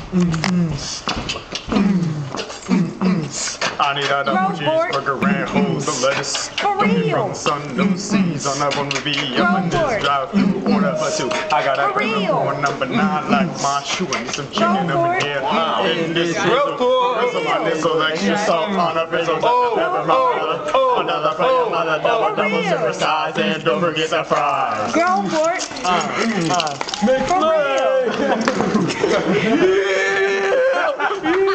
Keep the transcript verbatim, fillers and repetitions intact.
I need a double cheeseburger and hold the lettuce. For real. From sun no seas on that one would be Go up in for this it. drive through order for two. I got a For real. one number nine like my shoe and some chicken Go for up it. in here. And this is Go for it. some my nickel extra salt on a pencil. Oh, oh, oh, another fry, oh, another double, For double real. super size, and don't forget the fries. Go for it. For real. yeah.